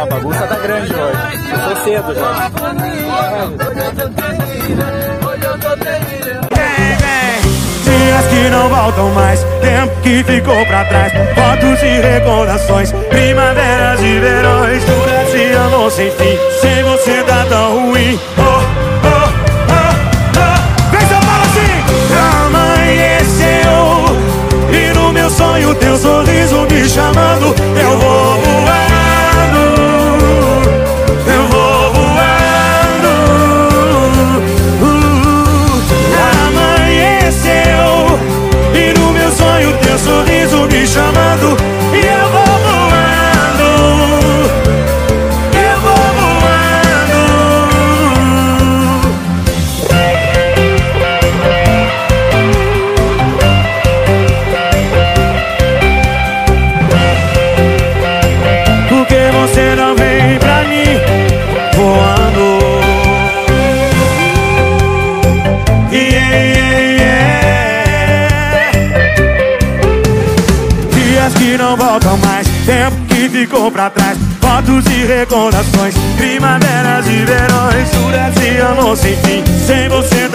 A bagunça tá grande hoje. Começou cedo já. Dias que não voltam mais, tempo que ficou pra trás, fotos e recordações, primaveras e verões. Tudo se amou sem fim, sem você tá tão ruim. Vem São Paulo assim! Amanheceu e no meu sonho teu sorriso me chamando. Eu vou voando, eu vou voando. Amanheceu e no meu sonho teu sorriso me chamando. E eu vou voando, eu vou voando. Por que você não vem pra mim voando? Dias que não voltam mais, tempo que ficou pra trás, fotos e recordações, primaveras e verões. Tudo se amou sem fim, sem você